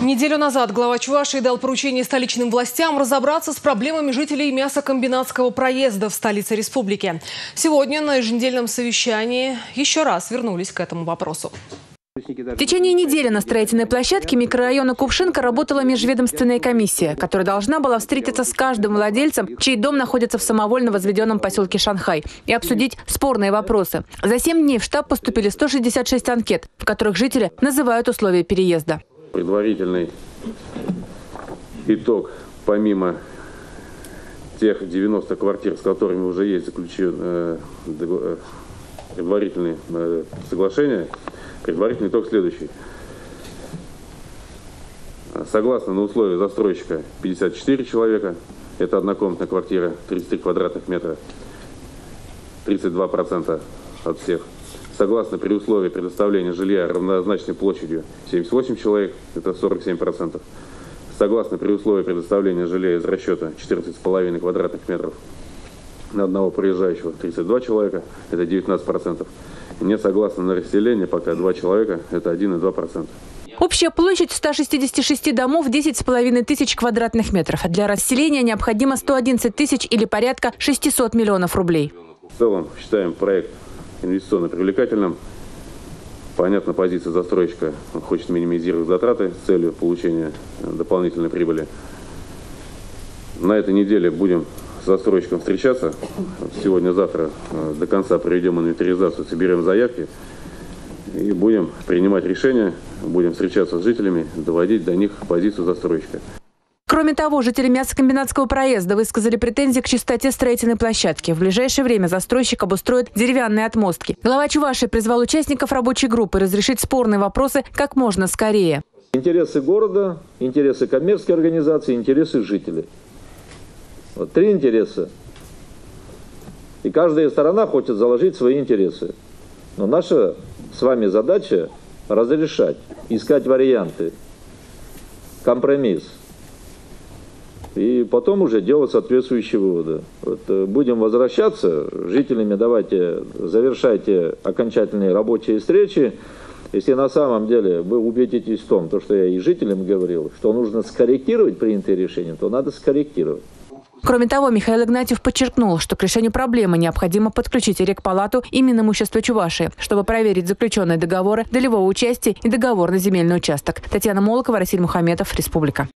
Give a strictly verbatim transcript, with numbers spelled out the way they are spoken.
Неделю назад глава Чувашии дал поручение столичным властям разобраться с проблемами жителей мясокомбинатского проезда в столице республики. Сегодня на еженедельном совещании еще раз вернулись к этому вопросу. В течение недели на строительной площадке микрорайона Кувшинка работала межведомственная комиссия, которая должна была встретиться с каждым владельцем, чей дом находится в самовольно возведенном поселке Шанхай, и обсудить спорные вопросы. За семь дней в штаб поступили сто шестьдесят шесть анкет, в которых жители называют условия переезда. Предварительный итог, помимо тех девяноста квартир, с которыми уже есть заключен э, э, предварительные э, соглашения, предварительный итог следующий. Согласно на условия застройщика пятьдесят четыре человека, это однокомнатная квартира, тридцать три квадратных метра, тридцать два процента от всех. Согласно при условии предоставления жилья равнозначной площадью семьдесят восемь человек, это сорок семь процентов. Согласно при условии предоставления жилья из расчета четырнадцать с половиной квадратных метров на одного проезжающего тридцать два человека, это девятнадцать процентов. Не согласно на расселение пока два человека, это один и два процента. Общая площадь ста шестидесяти шести домов десять с половиной тысяч квадратных метров. Для расселения необходимо сто одиннадцать тысяч или порядка шестисот миллионов рублей. В целом считаем проект инвестиционно привлекательным. Понятна позиция застройщика. Он хочет минимизировать затраты с целью получения дополнительной прибыли. На этой неделе будем с застройщиком встречаться. Сегодня-завтра до конца проведем инвентаризацию, соберем заявки и будем принимать решения, будем встречаться с жителями, доводить до них позицию застройщика. Кроме того, жители мясокомбинатского проезда высказали претензии к чистоте строительной площадки. В ближайшее время застройщик обустроит деревянные отмостки. Глава Чувашии призвал участников рабочей группы разрешить спорные вопросы как можно скорее. Интересы города, интересы коммерческой организации, интересы жителей. Вот три интереса. И каждая сторона хочет заложить свои интересы. Но наша с вами задача разрешать, искать варианты, компромисс. И потом уже делать соответствующие выводы. Вот, будем возвращаться, жителями давайте завершайте окончательные рабочие встречи. Если на самом деле вы убедитесь в том, то, что я и жителям говорил, что нужно скорректировать принятые решения, то надо скорректировать. Кроме того, Михаил Игнатьев подчеркнул, что к решению проблемы необходимо подключить Рекпалату и Минимущество Чувашии, чтобы проверить заключенные договоры долевого участия и договор на земельный участок. Татьяна Молокова, Расиль Мухаметов, Республика.